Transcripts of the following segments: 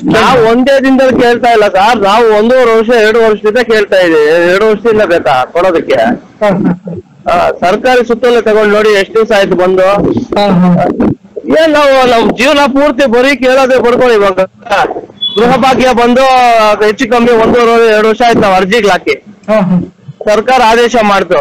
ನಾವು ಒಂದೇ ದಿನದಲ್ಲಿ ಕೇಳ್ತಾ ಇಲ್ಲ ಸರ್, ನಾವು 1.5 ವರ್ಷ 2 ವರ್ಷದಿಂದ ಕೇಳ್ತಾ ಇದೀವಿ. 2 ವರ್ಷದಿಂದ ಬೇಕಾ ಕೊಡೋದಕ್ಕೆ? ಸರ್ಕಾರಿ ಸುತ್ತೋಲೆ ತಗೊಂಡು ನೋಡಿ ಎಷ್ಟು ದಿವಸ ಆಯ್ತು ಬಂದು. ಏನ್ ನಾವು ನಮ್ ಜೀವನ ಪೂರ್ತಿ ಬರೀ ಕೇಳೋದೇ ಬರ್ಕೊಳ್ಳಿ. ಇವಾಗ ಗೃಹ ಭಾಗ್ಯ ಬಂದು ಹೆಚ್ಚು ಕಮ್ಮಿ 1.5-2 ವರ್ಷ ಆಯ್ತು ನಾವು ಅರ್ಜಿಗಳು ಹಾಕಿ. ಸರ್ಕಾರ ಆದೇಶ ಮಾಡ್ತು,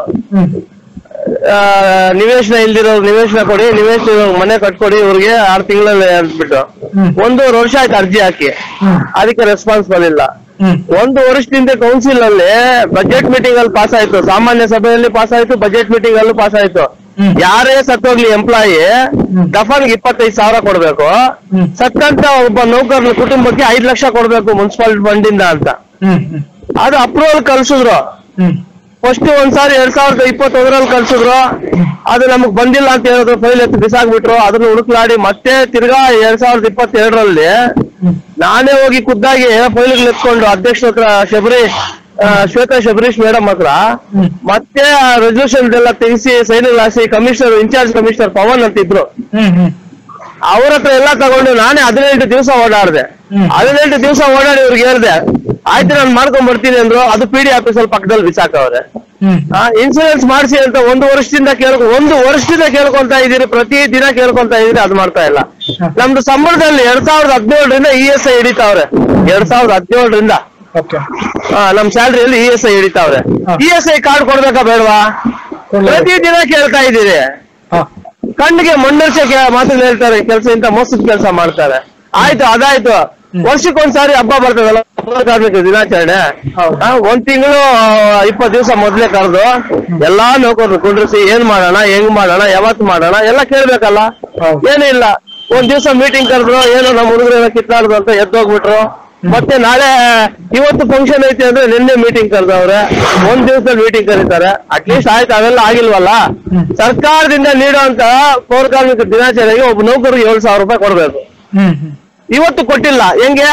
ನಿವೇಶನ ಇಲ್ದಿರೋ ನಿವೇಶನ ಕೊಡಿ, ನಿವೇಶನ ಮನೆ ಕಟ್ಕೊಡಿ ಇವ್ರಿಗೆ 6 ತಿಂಗಳಲ್ಲಿ ಅಂದ್ಬಿಟ್ಟು 1.5 ವರ್ಷ ಆಯ್ತು ಅರ್ಜಿ ಹಾಕಿ. ಅದಕ್ಕೆ ರೆಸ್ಪಾನ್ಸ್ ಬಂದಿಲ್ಲ. 1 ವರ್ಷದಿಂದ ಕೌನ್ಸಿಲ್ ಅಲ್ಲಿ ಬಜೆಟ್ ಮೀಟಿಂಗ್ ಅಲ್ಲಿ ಪಾಸ್ ಆಯ್ತು, ಸಾಮಾನ್ಯ ಸಭೆಯಲ್ಲಿ ಪಾಸ್ ಆಯ್ತು, ಬಜೆಟ್ ಮೀಟಿಂಗ್ ಅಲ್ಲೂ ಪಾಸ್ ಆಯ್ತು. ಯಾರೇ ಸತ್ತೋಗ್ಲಿ ಎಂಪ್ಲಾಯಿ ದಫನ್ಗೆ 25,000 ಕೊಡ್ಬೇಕು, ಸತ್ತಂತ ಒಬ್ಬ ನೌಕರನ ಕುಟುಂಬಕ್ಕೆ 5 ಲಕ್ಷ ಕೊಡ್ಬೇಕು ಮುನ್ಸಿಪಾಲಿಟಿ ಫಂಡಿಂದ ಅಂತ. ಅದು ಅಪ್ರೂವಲ್ ಕಳ್ಸಿದ್ರು. ಫಸ್ಟ್ ಒಂದ್ಸಾರಿ 2021ರಲ್ಲಿ ಕಳ್ಸಿದ್ರು, ಅದು ನಮಗ್ ಬಂದಿಲ್ಲ ಅಂತ ಹೇಳಿದ್ರು, ಫೈಲ್ ಎತ್ತು ಬಿಸಾಕ್ಬಿಟ್ರು. ಅದನ್ನ ಹುಡುಕ್ಲಾಡಿ ಮತ್ತೆ ತಿರ್ಗಾ 2022ರಲ್ಲಿ ನಾನೇ ಹೋಗಿ ಖುದ್ದಾಗಿ ಫೈಲ್ಗಳು ಎತ್ಕೊಂಡು ಅಧ್ಯಕ್ಷ ಹತ್ರ ಶ್ವೇತಾ ಶಬರೀಶ್ ಮೇಡಮ್ ಹತ್ರ ಮತ್ತೆ ರೆಸಲ್ಯೂಷನ್ ಎಲ್ಲ ತೆಗಿಸಿ ಸೈನ್ಗಳು ಹಾಕಿ ಕಮಿಷನರ್ ಇನ್ಚಾರ್ಜ್ ಕಮಿಷನರ್ ಪವನ್ ಅಂತ ಇದ್ರು, ಅವ್ರ ಹತ್ರ ಎಲ್ಲ ತಗೊಂಡು ನಾನೇ 15 ದಿವಸ ಓಡಾಡ್ದೆ. 15 ದಿವಸ ಓಡಾಡಿ ಇವ್ರಿಗೆ ಹೇಳ್ದೆ, ಆಯ್ತು ನಾನು ಮಾಡ್ಕೊಂಡ್ ಬರ್ತೀನಿ ಅಂದ್ರು. ಅದು PD ಆಫೀಸಲ್ಲಿ ಪಕ್ಕದಲ್ಲಿ ಬಿಸಾಕವ್ರೆ. ಇನ್ಸೂರೆನ್ಸ್ ಮಾಡಿಸಿ ಅಂತ 1 ವರ್ಷದಿಂದ ಕೇಳ್ಕೊಂತ ಇದೀರಿ, ಪ್ರತಿ ದಿನ ಕೇಳ್ಕೊಂತ ಇದೀರಿ, ಅದು ಮಾಡ್ತಾ ಇಲ್ಲ. ನಮ್ದು ಸಂಬಳದಲ್ಲಿ 2017ರಿಂದ ESI ಹಿಡಿತಾವ್ರೆ. 2017ರಿಂದ ನಮ್ ಸ್ಯಾಲ್ರಿಯಲ್ಲಿ ESI ಹಿಡಿತಾವ್ರೆ. ESI ಕಾರ್ಡ್ ಕೊಡ್ಬೇಕಾ ಬೇಡವಾ? ಪ್ರತಿ ದಿನ ಕೇಳ್ತಾ ಇದೀರಿ. ಕಣ್ಣಿಗೆ ಮಣ್ಣರ್ಚಕ್ಕೆ ಮಾತನ್ನ ಹೇಳ್ತಾರೆ, ಕೆಲಸ ಇಂತ ಮೋಸದ ಕೆಲಸ ಮಾಡ್ತಾರೆ. ಆಯ್ತು ಅದಾಯ್ತು, ವರ್ಷಕ್ಕೊಂದ್ಸಾರಿ ಹಬ್ಬ ಬರ್ತದಲ್ಲ ಕಾರ್ಮಿಕ ದಿನಾಚರಣೆ, 1 ತಿಂಗಳು 20 ದಿವಸ ಮೊದ್ಲೇ ಕರೆದು ಎಲ್ಲಾ ನೌಕರರು ಕುಂಡ್ರಿಸಿ ಏನ್ ಮಾಡೋಣ, ಹೆಂಗ್ ಮಾಡೋಣ, ಯಾವತ್ ಮಾಡೋಣ ಎಲ್ಲ ಕೇಳ್ಬೇಕಲ್ಲ. ಏನಿಲ್ಲ, 1 ದಿವಸ ಮೀಟಿಂಗ್ ಕರೆದ್ರು, ಏನೋ ನಮ್ಮ ಹುಡುಗರ ಕಿತ್ತಾಡ್ದು ಅಂತ ಎದ್ದೋಗ್ಬಿಟ್ರು. ಮತ್ತೆ ನಾಳೆ ಇವತ್ತು ಫಂಕ್ಷನ್ ಐತಿ ಅಂದ್ರೆ ನಿನ್ನೆ ಮೀಟಿಂಗ್ ಕರೆದವ್ರೆ. 1 ದಿವಸದಲ್ಲಿ ಮೀಟಿಂಗ್ ಕರೀತಾರೆ. ಅಟ್ಲೀಸ್ಟ್ ಆಯ್ತು ಅವೆಲ್ಲ ಆಗಿಲ್ವಲ್ಲ. ಸರ್ಕಾರದಿಂದ ನೀಡುವಂತ ಪೌರ ಕಾರ್ಮಿಕ ದಿನಾಚರಣೆಗೆ ಒಬ್ಬ ನೌಕರಿಗೆ 7,000 ರೂಪಾಯಿ ಕೊಡ್ಬೇಕು. ಇವತ್ತು ಕೊಟ್ಟಿಲ್ಲ.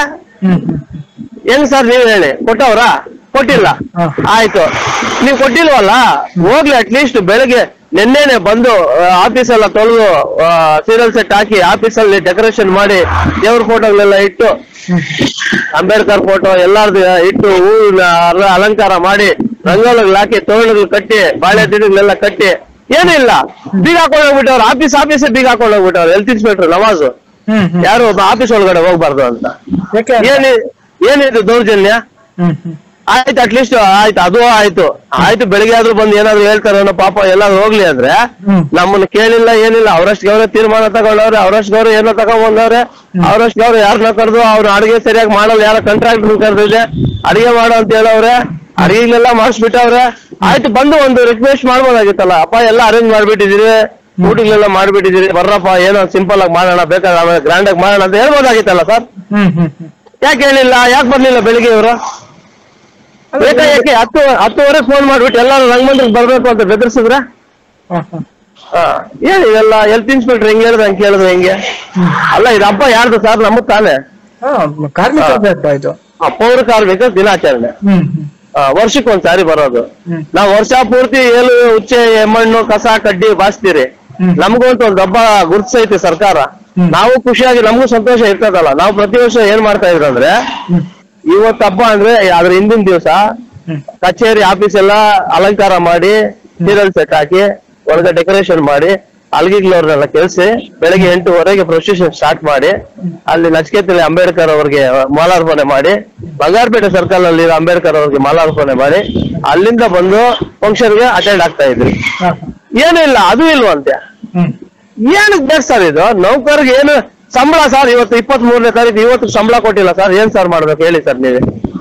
ಹೆಂಗ್ ಸರ್ ನೀವ್ ಹೇಳಿ? ಕೊಟ್ಟಿಲ್ಲ. ಆಯ್ತು, ನೀವ್ ಕೊಟ್ಟಿಲ್ವಲ್ಲ, ಹೋಗ್ಲಿ ಅಟ್ಲೀಸ್ಟ್ ಬೆಳಗ್ಗೆ ನಿನ್ನೆನೆ ಬಂದು ಆಫೀಸ್ ಎಲ್ಲ ತೊಳೆದು ಸೀರಿಯಲ್ ಸೆಟ್ ಹಾಕಿ ಆಫೀಸಲ್ಲಿ ಡೆಕೋರೇಷನ್ ಮಾಡಿ ದೇವ್ರ ಫೋಟೋಗಳೆಲ್ಲ ಇಟ್ಟು, ಅಂಬೇಡ್ಕರ್ ಫೋಟೋ ಎಲ್ಲಾರ್ದು ಇಟ್ಟು ಹೂವಿನ ಅಲಂಕಾರ ಮಾಡಿ ರಂಗೋಲಿಗಳು ಹಾಕಿ ತೋರಣಗಳು ಕಟ್ಟಿ ಬಾಳೆ ದಿನಗಳೆಲ್ಲ ಕಟ್ಟಿ ಏನಿಲ್ಲ ಬೀಗ ಹಾಕೊಂಡು ಹೋಗ್ಬಿಟ್ಟವ್ರು. ಆಫೀಸೇ ಬೀಗ ಹಾಕೊಂಡು ಹೋಗ್ಬಿಟ್ಟವ್ರು. ಹೆಲ್ತ್ ಇನ್ಸ್ಪೆಕ್ಟರ್ ನವಾಜು ಯಾರು ಒಬ್ಬ ಆಫೀಸ್ ಒಳಗಡೆ ಹೋಗ್ಬಾರ್ದು ಅಂತ. ಏನಿದು ದೌರ್ಜನ್ಯ? ಆಯ್ತು ಅಟ್ಲೀಸ್ಟ್ ಆಯ್ತು, ಅದು ಆಯ್ತು ಬೆಳಿಗ್ಗೆ ಆದ್ರೂ ಬಂದು ಏನಾದ್ರು ಹೇಳ್ತಾರ ಪಾಪ ಎಲ್ಲಾದ್ರು ಹೋಗ್ಲಿ ಅಂದ್ರೆ ನಮ್ಮನ್ನ ಕೇಳಿಲ್ಲ ಏನಿಲ್ಲ. ಅವರಷ್ಟು ಗೌರವ ತೀರ್ಮಾನ ತಗೊಂಡವ್ರೆ, ಅವರಷ್ಟು ಗೌರವ ಏನೋ ತಗೊಂಡ್ಬಂದವ್ರೆ, ಅವರಷ್ಟು ಗೌರವ ಯಾರನ್ನ ಕರೆದು ಅವ್ರ ಅಡಿಗೆ ಸರಿಯಾಗಿ ಮಾಡಲ್ಲ, ಯಾರ ಕಾಂಟ್ರಾಕ್ಟ್ ಕರೆದಿದೆ ಅಡಿಗೆ ಮಾಡೋ ಅಂತ ಹೇಳವ್ರೆ, ಅಡಿಗೆಗಳೆಲ್ಲ ಮಾಡಿಸ್ಬಿಟ್ಟವ್ರೆ. ಆಯ್ತು ಬಂದು ಒಂದು ರಿಕ್ವೆಸ್ಟ್ ಮಾಡ್ಬೋದಾಗಿತ್ತಲ್ಲ, ಅಪ್ಪ ಎಲ್ಲ ಅರೇಂಜ್ ಮಾಡ್ಬಿಟ್ಟಿದೀರಿ, ಊಟಗಳೆಲ್ಲ ಮಾಡ್ಬಿಟ್ಟಿದೀರಿ, ಬರ್ರಪ್ಪ ಏನೋ ಸಿಂಪಲ್ ಆಗಿ ಮಾಡೋಣ, ಬೇಕಾದ್ರೆ ಆಮೇಲೆ ಗ್ರ್ಯಾಂಡ್ ಆಗಿ ಮಾಡೋಣ ಅಂತ ಹೇಳ್ಬೋದಾಗಿತ್ತಲ್ಲ ಸರ್. ಯಾಕೆ ಹೇಳಿಲ್ಲ? ಯಾಕೆ ಬರ್ಲಿಲ್ಲ ಬೆಳಿಗ್ಗೆ ಇವರು? ಬೇಕಾ? 10:10ವರೆಗೆ ಫೋನ್ ಮಾಡ್ಬಿಟ್ಟು ಎಲ್ಲಾರು ರಂಗಮಂದಿರಕ್ಕೆ ಬರ್ಬೇಕು ಅಂತ ಬೆದರ್ಸಿದ್ರೆ ಏನ್ ಇದೆಲ್ಲ? ಹೆಲ್ತ್ ಇನ್ಸ್ಪೆಕ್ಟರ್ ಹೆಂಗ್ ಹೇಳಿದ್ರೆ ಹಂಗೆ ಕೇಳಿದ್ರೆ ಹೆಂಗೆ? ಅಲ್ಲ, ಇದು ಹಬ್ಬ ಯಾರ್ದು ಸರ್? ನಮ್ಮದ್ ತಾನೇ ಪೌರ ಕಾರ್ಮಿಕ ದಿನಾಚರಣೆ. ವರ್ಷಕ್ಕೊಂದ್ಸಾರಿ ಬರೋದು. ನಾವ್ ವರ್ಷ ಪೂರ್ತಿ ಏಳು ಉಚ್ಚೆ ಎಮ್ಮಣ್ಣು ಕಸ ಕಡ್ಡಿ ಬಾಸ್ತೀರಿ. ನಮಗಂತೂ ಒಂದು ಹಬ್ಬ ಗುರುತಿಸೈತಿ ಸರ್ಕಾರ. ನಾವು ಖುಷಿಯಾಗಿ ನಮಗೂ ಸಂತೋಷ ಇರ್ತದಲ್ಲ. ನಾವು ಪ್ರತಿ ವರ್ಷ ಏನ್ ಮಾಡ್ತಾ ಇದ್ರು ಅಂದ್ರೆ, ಇವತ್ತು ಹಬ್ಬ ಅಂದ್ರೆ ಅದ್ರ ಹಿಂದಿನ ದಿವಸ ಕಚೇರಿ ಆಫೀಸ್ ಎಲ್ಲ ಅಲಂಕಾರ ಮಾಡಿ ಸೀರಿಯಲ್ ಸೆಟ್ ಹಾಕಿ ಒಳಗೆ ಡೆಕೋರೇಷನ್ ಮಾಡಿ ಅಲ್ಗಿಗ್ಲವ್ರನ್ನೆಲ್ಲ ಕಳಿಸಿ ಬೆಳಗ್ಗೆ 8:00ವರೆಗೆ ಪ್ರೊಸೆಷನ್ ಸ್ಟಾರ್ಟ್ ಮಾಡಿ ಅಲ್ಲಿ ನಚಿಕೇತಲ್ಲಿ ಅಂಬೇಡ್ಕರ್ ಅವ್ರಿಗೆ ಮಾಲಾರ್ಪಣೆ ಮಾಡಿ, ಬಂಗಾರಪೇಟೆ ಸರ್ಕಲ್ ಅಲ್ಲಿ ಅಂಬೇಡ್ಕರ್ ಅವ್ರಿಗೆ ಮಾಲಾರ್ಪಣೆ ಮಾಡಿ ಅಲ್ಲಿಂದ ಬಂದು ಫಂಕ್ಷನ್ಗೆ ಅಟೆಂಡ್ ಆಗ್ತಾ ಇದ್ರಿ. ಏನಿಲ್ಲ, ಅದು ಇಲ್ವಂತೆ. ಏನಕ್ಕೆ ಬೇಕು ಸರ್ ಇದು? ನೌಕರಿಗೆ ಏನು ಸಂಬಳ ಸರ್? ಇವತ್ತು 23ನೇ ತಾರೀಕು, ಇವತ್ತು ಸಂಬಳ ಕೊಟ್ಟಿಲ್ಲ ಸರ್. ಏನ್ ಸರ್ ಮಾಡ್ಬೇಕು ಹೇಳಿ ಸರ್ ನೀವೇ?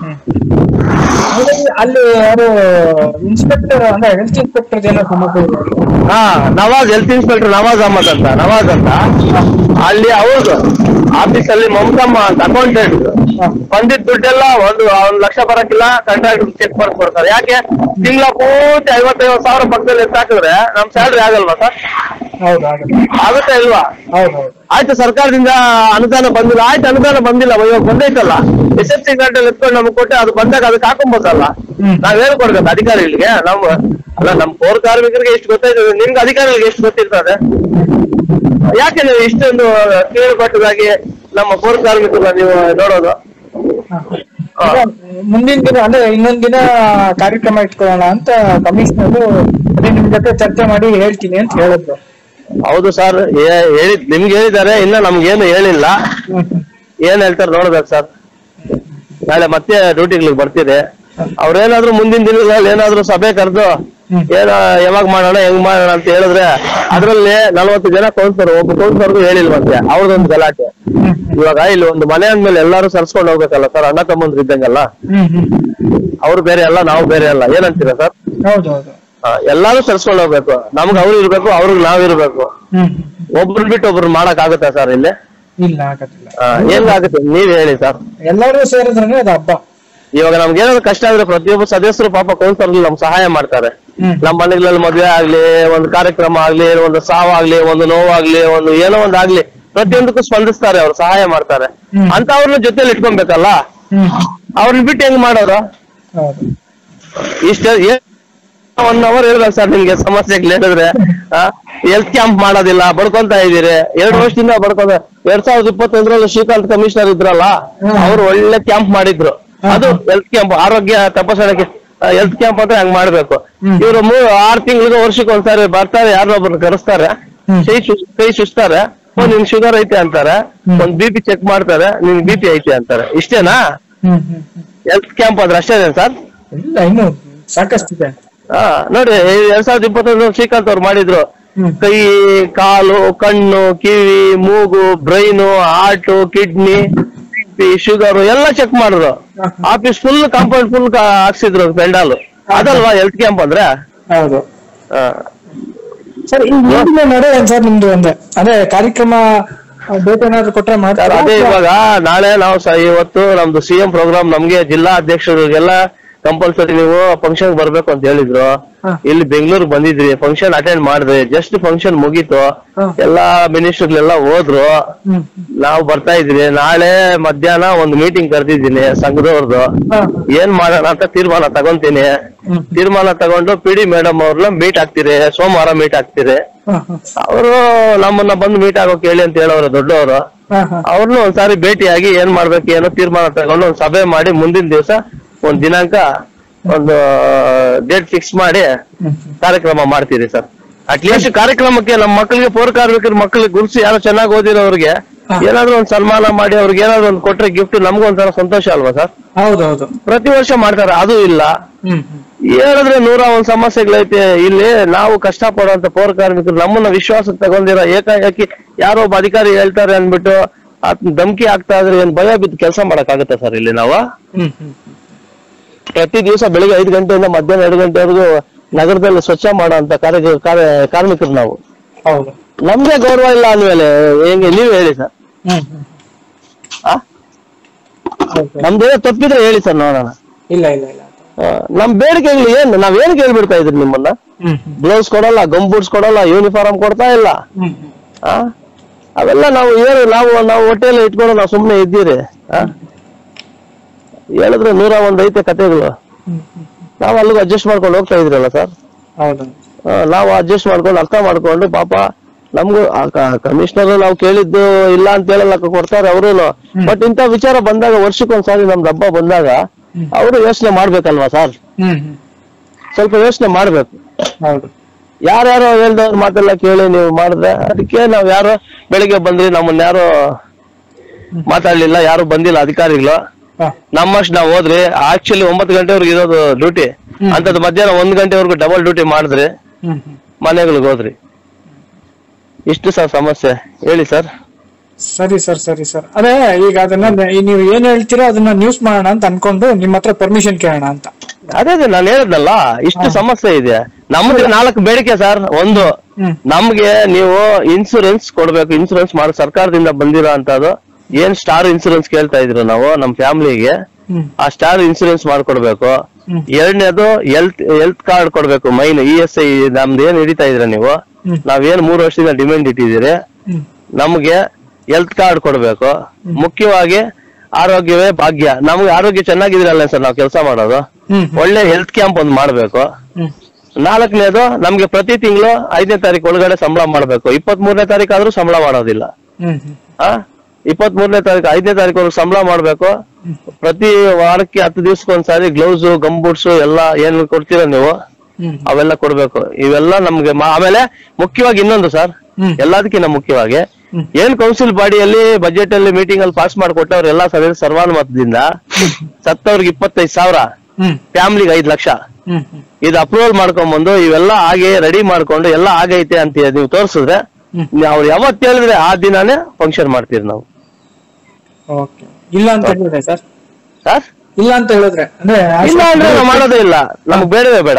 ಅಲ್ಲಿ ಯಾರು ಇನ್ಸ್ಪೆಕ್ಟರ್ ಅಂದ್ರೆ ಹೆಲ್ತ್ ಇನ್ಸ್ಪೆಕ್ಟರ್ ಜನ ನವಾಜ್, ಹೆಲ್ತ್ ಇನ್ಸ್ಪೆಕ್ಟರ್ ನವಾಜ್ ಅಹಮದ್ ಅಂತ ಅಲ್ಲಿ ಅವ್ರದ್ದು ಆಫೀಸ್ ಅಲ್ಲಿ ಮಮತಮ್ಮ ಅಂತ ಅಕೌಂಟೆಂಟ್ ಬಂದಿದ್ದ ದುಡ್ಡೆಲ್ಲ 1 ಲಕ್ಷ ಬರಕ್ಕಿಲ್ಲ, ಕಾಂಟ್ರಾಕ್ಟ್ ಚೆಕ್ ಬರ್ಕೊಡ್ತಾರೆ. ಯಾಕೆ? ತಿಂಗಳ ಪೂರ್ತಿ 55,000 ಪಕ್ಕದಲ್ಲಿ ಎತ್ತಾಕಿದ್ರೆ ನಮ್ ಸ್ಯಾಲ್ರಿ ಆಗಲ್ವಾ ಸರ್? ಆಗುತ್ತೆ ಇಲ್ವಾ? ಆಯ್ತು, ಸರ್ಕಾರದಿಂದ ಅನುದಾನ ಬಂದಿಲ್ಲ. ಆಯ್ತು, ಅನುದಾನ ಬಂದಿಲ್ಲ, ಇವಾಗ ಬಂದೈತಲ್ಲ SFC ಗಂಟೆಲ್ಲಿ ಎತ್ಕೊಂಡು ನಮ್ಗೆ ಕೊಟ್ಟೆ, ಅದು ಬಂದಾಗ ಅದಕ್ಕೆ ಹಾಕೊಂಬೋದಲ್ಲ. ನಾವ್ ಹೇಳ್ಕೊಡ್ಬೇಕು ಅಧಿಕಾರಿಗಳಿಗೆ. ನಮ್ ಪೌರ ಕಾರ್ಮಿಕರಿಗೆ ಎಷ್ಟು ಗೊತ್ತಾಯ್ತದೆ, ನಿಮ್ಗೆ ಅಧಿಕಾರಿಗಳಿಗೆ ಎಷ್ಟು ಗೊತ್ತಿರ್ತದೆ? ಯಾಕೆ ನೀವು ಇಷ್ಟೊಂದು ಕೀಳುಪಟ್ಟದಾಗಿ ನಮ್ಮ ಪೌರ ಕಾರ್ಮಿಕರನ್ನ ನೀವು ನೋಡೋದು. ಮುಂದಿನ ದಿನ ಅಂದ್ರೆ ಇನ್ನೊಂದ್ ದಿನ ಕಾರ್ಯಕ್ರಮ ಇಟ್ಕೊಳ್ಳೋಣ ಅಂತ ಕಮಿಷನರ್ ಅದೇ ನಿಮ್ ಜೊತೆ ಚರ್ಚೆ ಮಾಡಿ ಹೇಳ್ತೀನಿ ಅಂತ ಹೇಳಿದ್ರು. ಹೌದು ಸರ್, ನಿಮ್ಗೆ ಹೇಳಿದ್ದಾರೆ, ಇನ್ನ ನಮ್ಗೇನು ಹೇಳಿಲ್ಲ. ಏನ್ ಹೇಳ್ತಾರೆ ನೋಡ್ಬೇಕು ಸರ್. ನಾಳೆ ಮತ್ತೆ ಡ್ಯೂಟಿಗಳಿಗೆ ಬರ್ತೀರಿ. ಅವ್ರೇನಾದ್ರು ಮುಂದಿನ ದಿನಗಳಲ್ಲಿ ಏನಾದ್ರು ಸಭೆ ಕರೆದು ಯಾವಾಗ ಮಾಡೋಣ ಹೆಂಗ್ ಮಾಡೋಣ ಅಂತ ಹೇಳಿದ್ರೆ ಅದ್ರಲ್ಲಿ 40 ಜನ ಕೌನ್ಸಿಲರ್, ಒಬ್ಬ ಕೌನ್ಸಿಲರ್ಗೂ ಹೇಳಿಲ್ವಂತೆ. ಅವ್ರದೊಂದು ಗಲಾಟೆ. ಇವಾಗ ಇಲ್ಲಿ ಒಂದು ಮನೆ ಅಂದ್ಮೇಲೆ ಎಲ್ಲಾರು ಸರ್ಸ್ಕೊಂಡು ಹೋಗ್ಬೇಕಲ್ಲ ಸರ್, ಅಣ್ಣ ತಮ್ಮಂದ್ರು ಇದ್ದಂಗಲ್ಲ. ಅವ್ರು ಬೇರೆ ಅಲ್ಲ, ನಾವು ಬೇರೆ ಅಲ್ಲ. ಏನಂತೀರಾ ಸರ್? ಎಲ್ಲಾರು ಸರ್ಸ್ಕೊಂಡು ಹೋಗ್ಬೇಕು. ನಮ್ಗೆ ಅವ್ರು ಇರ್ಬೇಕು, ಅವ್ರಿಗೆ ನಾವ್ ಇರ್ಬೇಕು. ಒಬ್ರು ಬಿಟ್ಟು ಒಬ್ರು ಮಾಡಕ್ ಆಗುತ್ತಾ ಸರ್ ಇಲ್ಲಿ? ಇಲ್ಲ, ಆಗತ್ತಿಲ್ಲ. ಹೆಂಗಾಗುತ್ತೆ ನೀವ್ ಹೇಳಿ ಸರ್. ಎಲ್ಲರೂ ಸೇರಿದ್ರೆ ಅದು ಹಬ್ಬ. ಇವಾಗ ನಮ್ಗೆ ಏನಾದ್ರು ಕಷ್ಟ ಆದ್ರೆ ಪ್ರತಿಯೊಬ್ಬ ಸದಸ್ಯರು ಪಾಪ ಕೌನ್ಸಿಲರ್ ನಮ್ಗೆ ಸಹಾಯ ಮಾಡ್ತಾರೆ. ನಮ್ಮ ಮನೆಗಳಲ್ಲಿ ಮದ್ವೆ ಆಗ್ಲಿ, ಒಂದು ಕಾರ್ಯಕ್ರಮ ಆಗ್ಲಿ, ಒಂದು ಸಾವಾಗ್ಲಿ, ಒಂದು ನೋವಾಗ್ಲಿ, ಒಂದು ಏನೋ ಒಂದ್ ಆಗ್ಲಿ, ಪ್ರತಿಯೊಂದಕ್ಕೂ ಸ್ಪಂದಿಸ್ತಾರೆ, ಅವ್ರು ಸಹಾಯ ಮಾಡ್ತಾರೆ. ಅಂತ ಅವ್ರನ್ನ ಜೊತೆಲಿ ಇಟ್ಕೊಬೇಕಲ್ಲ. ಅವ್ರನ್ನ ಬಿಟ್ಟು ಹೆಂಗ್ ಮಾಡೋರು? ಇಷ್ಟ 1 hour ಹೇಳ್ಬೇಕು ಸರ್ ನಿಮ್ಗೆ ಸಮಸ್ಯೆಗಳು ಹೇಳಿದ್ರೆ. ಹೆಲ್ತ್ ಕ್ಯಾಂಪ್ ಮಾಡೋದಿಲ್ಲ, ಬಡ್ಕೊಂತ ಇದೀರಿ. 2 ವರ್ಷದಿಂದ 2021ರಲ್ಲಿ ಶ್ರೀಕಾಂತ್ ಕಮಿಷನರ್ ಇದ್ರಲ್ಲ, ಅವ್ರು ಒಳ್ಳೆ ಕ್ಯಾಂಪ್ ಮಾಡಿದ್ರು. ಅದು ಹೆಲ್ತ್ ಕ್ಯಾಂಪ್, ಆರೋಗ್ಯ ತಪಾಸಣೆಗೆ ಹೆಲ್ತ್ ಕ್ಯಾಂಪ್ ಅಂತ ಹಂಗ್ ಮಾಡ್ಬೇಕು. ಇವ್ರು 6 ತಿಂಗಳಿಗೆ ವರ್ಷಕ್ಕೆ ಒಂದ್ಸಾರಿ ಬರ್ತಾರೆ, ಯಾರೊಬ್ರು ಕರೆಸ್ತಾರೆ, ಕೈ ಸುಸ್ತಾರೆ, ನಿನ್ ಶುಗರ್ ಐತೆ ಅಂತಾರೆ, ಒಂದ್ BP ಚೆಕ್ ಮಾಡ್ತಾರೆ, ನಿನ್ BP ಐತೆ ಅಂತಾರೆ. ಇಷ್ಟೇನಾ ಹೆಲ್ತ್ ಕ್ಯಾಂಪ್ ಅಂದ್ರೆ? ಅಷ್ಟೇನಾ ಸರ್? ಇಲ್ಲ, ಇನ್ನು ಸಾಕಷ್ಟಿದೆ. ನೋಡಿ 2021 ಶ್ರೀಕಾಂತ್ ಅವ್ರು ಮಾಡಿದ್ರು. ಕೈ, ಕಾಲು, ಕಣ್ಣು, ಕಿವಿ, ಮೂಗು, ಬ್ರೈನು, ಹಾರ್ಟ್, ಕಿಡ್ನಿ, ಶುಗರ್ ಎಲ್ಲ ಚೆಕ್ ಮಾಡಿದ್ರು. ಆಫೀಸ್ ಫುಲ್, ಕಾಂಪೌಂಡ್ ಫುಲ್ ಹಾಕ್ಸಿದ್ರು ಪೆಂಡಾಲು. ಅದಲ್ವಾ ಹೆಲ್ತ್ ಕ್ಯಾಂಪ್ ಅಂದ್ರೆ? ಹೌದು ಸರ್. ನಡೆ ಸರ್ ನಿಮ್ದು ಒಂದೇ ಅದೇ ಕಾರ್ಯಕ್ರಮ ಡೇಟ್ ಏನಾದ್ರು ಕೊಟ್ರೆ ಮಾಡ್ತಾರೆ. ಅದೇ ಇವಾಗ ನಾಳೆ ನಾವು ಇವತ್ತು ನಮ್ದು CM ಪ್ರೋಗ್ರಾಮ್, ನಮ್ಗೆ ಜಿಲ್ಲಾ ಅಧ್ಯಕ್ಷರಿಗೆಲ್ಲ ಕಂಪಲ್ಸರಿ ನೀವು ಫಂಕ್ಷನ್ ಬರ್ಬೇಕು ಅಂತ ಹೇಳಿದ್ರು. ಇಲ್ಲಿ ಬೆಂಗಳೂರಿಗೆ ಬಂದಿದ್ರಿ, ಫಂಕ್ಷನ್ ಅಟೆಂಡ್ ಮಾಡಿದ್ರಿ. ಜಸ್ಟ್ ಫಂಕ್ಷನ್ ಮುಗೀತು, ಎಲ್ಲಾ ಮಿನಿಸ್ಟರ್ಗಳೆಲ್ಲ ಹೋದ್ರು, ನಾವು ಬರ್ತಾ ಇದ್ರಿ. ನಾಳೆ ಮಧ್ಯಾಹ್ನ ಒಂದು ಮೀಟಿಂಗ್ ಕರೆದಿದ್ದೀನಿ ಸಂಘದವ್ರದ್ದು. ಏನ್ ಮಾಡೋಣ ಅಂತ ತೀರ್ಮಾನ ತಗೊಂತೀನಿ. ತೀರ್ಮಾನ ತಗೊಂಡು PD ಮೇಡಮ್ ಅವ್ರನ್ನ ಮೀಟ್ ಆಗ್ತೀರಿ, ಸೋಮವಾರ ಮೀಟ್ ಆಗ್ತೀರಿ. ಅವರು ನಮ್ಮನ್ನ ಬಂದು ಮೀಟ್ ಆಗೋಕೆ ಹೇಳಿ ಅಂತ ಹೇಳೋರು ದೊಡ್ಡವರು. ಅವ್ರನ್ನ ಒಂದ್ಸಾರಿ ಭೇಟಿಯಾಗಿ ಏನ್ ಮಾಡ್ಬೇಕು ಏನೋ ತೀರ್ಮಾನ ತಗೊಂಡು ಒಂದ್ ಸಭೆ ಮಾಡಿ ಮುಂದಿನ ದಿವಸ ಒಂದ್ ದಿನಾಂಕ, ಒಂದು ಡೇಟ್ ಫಿಕ್ಸ್ ಮಾಡಿ ಕಾರ್ಯಕ್ರಮ ಮಾಡ್ತೀರಿ ಸರ್. ಅಟ್ಲೀಸ್ಟ್ ಕಾರ್ಯಕ್ರಮಕ್ಕೆ ನಮ್ಮ ಮಕ್ಕಳಿಗೆ, ಪೌರ ಕಾರ್ಮಿಕರ ಮಕ್ಕಳಿಗೆ ಗುರುಸಿ, ಯಾರೋ ಚೆನ್ನಾಗಿ ಓದಿರೋರಿಗೆ ಏನಾದ್ರು ಒಂದ್ ಸನ್ಮಾನ ಮಾಡಿ ಅವ್ರಿಗೆ ಏನಾದ್ರು ಒಂದ್ ಕೊಟ್ರೆ ಗಿಫ್ಟ್, ನಮ್ಗೂ ಒಂಥರ ಸಂತೋಷ ಅಲ್ವಾ ಸರ್? ಹೌದೌದು. ಪ್ರತಿ ವರ್ಷ ಮಾಡ್ತಾರೆ, ಅದು ಇಲ್ಲ. ಹೇಳಿದ್ರೆ 101 ಸಮಸ್ಯೆಗಳೈತೆ ಇಲ್ಲಿ. ನಾವು ಕಷ್ಟ ಪಡುವಂತ ಪೌರ ಕಾರ್ಮಿಕರು ನಮ್ಮನ್ನ ವಿಶ್ವಾಸಕ್ಕೆ ತಗೊಂಡಿರೋ ಏಕಾಏಕಿ ಯಾರೋ ಒಬ್ಬ ಅಧಿಕಾರಿ ಹೇಳ್ತಾರೆ ಅಂದ್ಬಿಟ್ಟು ಧಮಕಿ ಆಗ್ತಾ ಇದ್ರೆ ಏನ್ ಭಯ ಬಿದ್ದು ಕೆಲಸ ಮಾಡಕ್ ಆಗುತ್ತೆ ಸರ್ ಇಲ್ಲಿ ನಾವು? ಪ್ರತಿ ದಿವಸ ಬೆಳಿಗ್ಗೆ 5 ಗಂಟೆಯಿಂದ ಮಧ್ಯಾಹ್ನ 2 ಗಂಟೆವರೆಗೂ ನಗರದಲ್ಲಿ ಸ್ವಚ್ಛ ಮಾಡುವಂತ ಕಾರ್ಮಿಕರು ನಾವು. ನಮ್ಗೆ ಗೌರವ ಇಲ್ಲ ಅಂದ್ಮೇಲೆ ಹೆಂಗೆ ನೀವ್ ಹೇಳಿ ಸರ್? ನಮ್ದೇನೋ ತಪ್ಪಿದ್ರೆ ಹೇಳಿ ಸರ್, ನೋಡೋಣ. ಇಲ್ಲ ಇಲ್ಲ ಇಲ್ಲ, ನಮ್ ಬೇಡಿಕೆಗಳು ಏನು? ನಾವೇನು ಕೇಳ್ಬಿಡ್ತಾ ಇದ್ರಿ ನಿಮ್ಮನ್ನ? ಗ್ಲೌಸ್ ಕೊಡಲ್ಲ, ಗಮ್ ಬೂಟ್ಸ್ ಕೊಡಲ್ಲ, ಯೂನಿಫಾರ್ಮ್ ಕೊಡ್ತಾ ಇಲ್ಲ. ಅವೆಲ್ಲ ನಾವು ಏನು ನಾವು ಹೊಟ್ಟೆಲ್ಲ ಇಟ್ಕೊಂಡು ನಾವು ಸುಮ್ನೆ ಇದ್ದೀರಿ? ಹೇಳಿದ್ರೆ 101 ಐತೆ ಕತೆಗಳು. ನಾವು ಅಲ್ಲಿಗೆ ಅಡ್ಜಸ್ಟ್ ಮಾಡ್ಕೊಂಡು ಹೋಗ್ತಾ ಇದ್ರಲ್ಲ ಸರ್. ನಾವು ಅಡ್ಜಸ್ಟ್ ಮಾಡ್ಕೊಂಡು ಅರ್ಥ ಮಾಡ್ಕೊಂಡು, ಪಾಪ ನಮ್ಗೂ ಕಮಿಷನರ್ ನಾವು ಕೇಳಿದ್ದು ಇಲ್ಲ ಅಂತ ಹೇಳಲ್ಲ, ಕೊಡ್ತಾರೆ ಅವ್ರು. ಬಟ್ ಇಂಥ ವಿಚಾರ ಬಂದಾಗ, ವರ್ಷಕ್ಕೊಂದ್ಸಾರಿ ನಮ್ದು ಹಬ್ಬ ಬಂದಾಗ ಅವರು ಯೋಚನೆ ಮಾಡ್ಬೇಕಲ್ವಾ ಸರ್? ಸ್ವಲ್ಪ ಯೋಚನೆ ಮಾಡ್ಬೇಕು. ಯಾರ್ಯಾರೋ ಹೇಳ್ದವ್ರ ಮಾತೆಲ್ಲ ಕೇಳಿ ನೀವು ಮಾಡಿದ್ರೆ, ಅದಕ್ಕೆ ನಾವ್ ಯಾರೋ ಬೆಳಿಗ್ಗೆ ಬಂದ್ರಿ, ನಮ್ಮನ್ನ ಯಾರು ಮಾತಾಡ್ಲಿಲ್ಲ, ಯಾರು ಬಂದಿಲ್ಲ ಅಧಿಕಾರಿಗಳು. ನಮ್ಮಷ್ಟು ನಾವ್ ಹೋದ್ರಿ. ಆಕ್ಚುಲಿ 9 ಗಂಟೆವರೆಗೂ ಇರೋದು ಡ್ಯೂಟಿ, ಅಂತದ್ ಮಧ್ಯಾಹ್ನ 1 ಗಂಟೆವರೆಗೂ ಡಬಲ್ ಡ್ಯೂಟಿ ಮಾಡಿದ್ರಿ, ಮನೆಗಳಿಗೆ ಹೋದ್ರಿ. ಇಷ್ಟು ಸರ್ ಸಮಸ್ಯೆ. ಹೇಳಿ ಸರ್. ಸರಿ ಸರ್, ಸರಿ ಸರ್. ಅದೇ ಈಗ ಅದನ್ನ ನೀವು ಏನ್ ಹೇಳ್ತೀರೋ ಅದನ್ನ ನ್ಯೂಸ್ ಮಾಡೋಣ ಅಂತ ಅನ್ಕೊಂಡು ನಿಮ್ಮ ಹತ್ರ ಪರ್ಮಿಷನ್ ಕೇಳೋಣ ಅಂತ. ಅದೇ ನಾನು ಹೇಳಿದ್ನಲ್ಲ, ಇಷ್ಟು ಸಮಸ್ಯೆ ಇದೆ. ನಮ್ಗೆ 4 ಬೇಡಿಕೆ ಸರ್. ಒಂದು, ನಮ್ಗೆ ನೀವು ಇನ್ಸೂರೆನ್ಸ್ ಕೊಡ್ಬೇಕು. ಇನ್ಸೂರೆನ್ಸ್ ಮಾಡಿ ಸರ್ಕಾರದಿಂದ ಬಂದಿರೋ ಅಂತದ್ದು ಏನ್ ಸ್ಟಾರ್ ಇನ್ಸೂರೆನ್ಸ್ ಕೇಳ್ತಾ ಇದ್ರು ನಾವು ನಮ್ಮ ಫ್ಯಾಮಿಲಿಗೆ, ಆ ಸ್ಟಾರ್ ಇನ್ಸೂರೆನ್ಸ್ ಮಾಡ್ಕೊಡ್ಬೇಕು. ಎರಡನೇದು ಹೆಲ್ತ್ ಕಾರ್ಡ್ ಕೊಡ್ಬೇಕು. ಮೈನ್ ESI ನಮ್ದು ಏನ್ ಹಿಡಿತಾ ಇದ್ರ ನೀವು, ನಾವೇನ್ 3 ವರ್ಷದಿಂದ ಡಿಮ್ಯಾಂಡ್ ಇಟ್ಟಿದ್ದೀರಿ, ನಮ್ಗೆ ಹೆಲ್ತ್ ಕಾರ್ಡ್ ಕೊಡ್ಬೇಕು. ಮುಖ್ಯವಾಗಿ ಆರೋಗ್ಯವೇ ಭಾಗ್ಯ. ನಮ್ಗೆ ಆರೋಗ್ಯ ಚೆನ್ನಾಗಿದ್ರಲ್ಲ ಸರ್ ನಾವು ಕೆಲಸ ಮಾಡೋದು. ಒಳ್ಳೆ ಹೆಲ್ತ್ ಕ್ಯಾಂಪ್ ಒಂದು ಮಾಡ್ಬೇಕು. 4ನೇದು, ನಮ್ಗೆ ಪ್ರತಿ ತಿಂಗಳು 5ನೇ ತಾರೀಕು ಒಳಗಡೆ ಸಂಬಳ ಮಾಡ್ಬೇಕು. 23ನೇ ತಾರೀಕು ಆದ್ರೂ ಸಂಬಳ ಮಾಡೋದಿಲ್ಲ. 23ನೇ ತಾರೀಕು 5ನೇ ತಾರೀಕು ಸಂಬಳ ಮಾಡ್ಬೇಕು. ಪ್ರತಿ ವಾರಕ್ಕೆ 10 ದಿವಸಕ್ಕೊಂದ್ಸಾರಿ ಗ್ಲೌಸ್ ಗಂಬೂಟ್ಸ್ ಎಲ್ಲ ಏನ್ ಕೊಡ್ತೀರ ನೀವು ಅವೆಲ್ಲ ಕೊಡ್ಬೇಕು. ಇವೆಲ್ಲ ನಮ್ಗೆ ಆಮೇಲೆ ಮುಖ್ಯವಾಗಿ ಇನ್ನೊಂದು ಸರ್, ಎಲ್ಲದಕ್ಕಿಂತ ಮುಖ್ಯವಾಗಿ ಏನ್ ಕೌನ್ಸಿಲ್ ಬಾಡಿಯಲ್ಲಿ ಬಜೆಟ್ ಅಲ್ಲಿ ಮೀಟಿಂಗ್ ಅಲ್ಲಿ ಪಾಸ್ ಮಾಡಿಕೊಟ್ಟವ್ರು ಎಲ್ಲಾ ಸದಸ್ಯ ಸರ್ವಾನುಮತದಿಂದ ಸತ್ತವ್ರಿಗೆ 25,000, ಫ್ಯಾಮಿಲಿಗೆ 5 ಲಕ್ಷ ಇದು ಅಪ್ರೂವಲ್ ಮಾಡ್ಕೊಂಡ್ಬಂದು ಇವೆಲ್ಲ ಹಾಗೆ ರೆಡಿ ಮಾಡ್ಕೊಂಡು ಎಲ್ಲ ಆಗೈತೆ ಅಂತ ನೀವು ತೋರಿಸಿದ್ರೆ ಅವ್ರು ಯಾವತ್ತು ಹೇಳಿದ್ರೆ ಆ ದಿನಾನೇ ಫಂಕ್ಷನ್ ಮಾಡ್ತೀವಿ ನಾವು. ಇಲ್ಲ ಅಂತ ಹೇಳಿದ್ರೆ ಸರ್ ಇಲ್ಲ ಅಂತ ಹೇಳಿದ್ರೆ ಇಲ್ಲ ಅಂದ್ರೆ ನಾವು ಮಾಡೋದೇ ಇಲ್ಲ, ನಮ್ಗೆ ಬೇಡವೇ ಬೇಡ.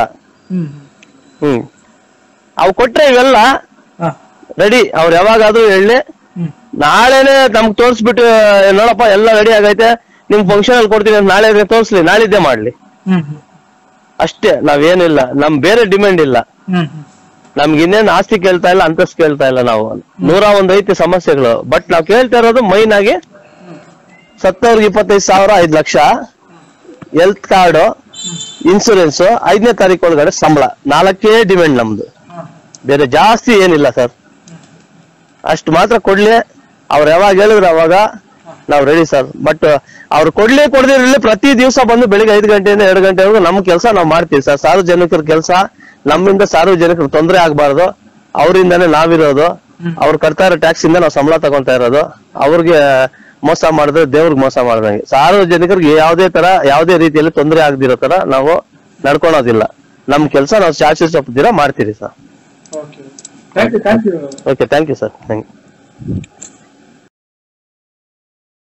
ಅವು ಕೊಟ್ರೆ ಇವೆಲ್ಲ ರೆಡಿ. ಅವ್ರು ಯಾವಾಗಾದ್ರೂ ಹೇಳಿ ನಾಳೆನೆ ನಮ್ಗೆ ತೋರ್ಸ್ಬಿಟ್ಟು ನೋಡಪ್ಪ ಎಲ್ಲ ರೆಡಿ ಆಗೈತೆ ನಿಮ್ ಫಂಕ್ಷನ್ ಅಲ್ಲಿ ಕೊಡ್ತೀನಿ ಅಂತ ನಾಳೆ ತೋರ್ಸ್ಲಿ, ನಾಳಿದ್ದೇ ಮಾಡ್ಲಿ ಅಷ್ಟೇ. ನಾವೇನಿಲ್ಲ, ನಮ್ ಬೇರೆ ಡಿಮ್ಯಾಂಡ್ ಇಲ್ಲ. ನಮ್ಗೆ ಇನ್ನೇನು ಆಸ್ತಿ ಕೇಳ್ತಾ ಇಲ್ಲ, ಅಂತಸ್ತು ಕೇಳ್ತಾ ಇಲ್ಲ. ನಾವು 101 ಐತಿ ಸಮಸ್ಯೆಗಳು, ಬಟ್ ನಾವ್ ಕೇಳ್ತಾ ಇರೋದು ಮೈನ್ ಆಗಿ ಸತ್ತವ್ರಿಗೆ 25,000, 5 ಲಕ್ಷ, ಹೆಲ್ತ್ ಕಾರ್ಡ್, ಇನ್ಸೂರೆನ್ಸ್, 5ನೇ ತಾರೀಕು ಒಳಗಡೆ ಸಂಬಳ. 4 ಡಿಮ್ಯಾಂಡ್ ನಮ್ದು, ಬೇರೆ ಜಾಸ್ತಿ ಏನಿಲ್ಲ ಸರ್. ಅಷ್ಟು ಮಾತ್ರ ಕೊಡ್ಲಿ. ಅವ್ರು ಯಾವಾಗ ಹೇಳಿದ್ರು ಅವಾಗ ನಾವ್ ರೆಡಿ ಸರ್. ಬಟ್ ಅವ್ರು ಕೊಡದಿರಲಿ ಪ್ರತಿ ದಿವಸ ಬಂದು ಬೆಳಿಗ್ಗೆ 5 ಗಂಟೆಯಿಂದ 2 ಗಂಟೆವರೆಗೂ ನಮ್ ಕೆಲಸ ನಾವ್ ಮಾಡ್ತೀವಿ ಸರ್. ಸಾರ್ವಜನಿಕರ ಕೆಲಸ, ನಮ್ಮಿಂದ ಸಾರ್ವಜನಿಕರು ತೊಂದರೆ ಆಗ್ಬಾರ್ದು, ಅವರಿಂದಾನೇ ನಾವಿರೋದು. ಅವ್ರು ಕಟ್ತಾ ಇರೋ ಟ್ಯಾಕ್ಸ್ ಇಂದ ನಾವು ಸಂಬಳ ತಗೊಂತಾ ಇರೋದು. ಅವ್ರಿಗೆ ಮೋಸ ಮಾಡಿದ್ರೆ ದೇವ್ರಿಗೆ ಮೋಸ ಮಾಡ್ದಂಗೆ. ಸಾರ್ವಜನಿಕರಿಗೆ ಯಾವುದೇ ರೀತಿಯಲ್ಲಿ ತೊಂದರೆ ಆಗದಿರೋ ತರ ನಾವು ನಡ್ಕೊಳೋದಿಲ್ಲ. ನಮ್ ಕೆಲಸ ನಾವು ಚಾರ್ಜಸ್ ತಪ್ಪದಿರ ಮಾಡ್ತೀವಿ sir. Okay, thank you sir. Thank you.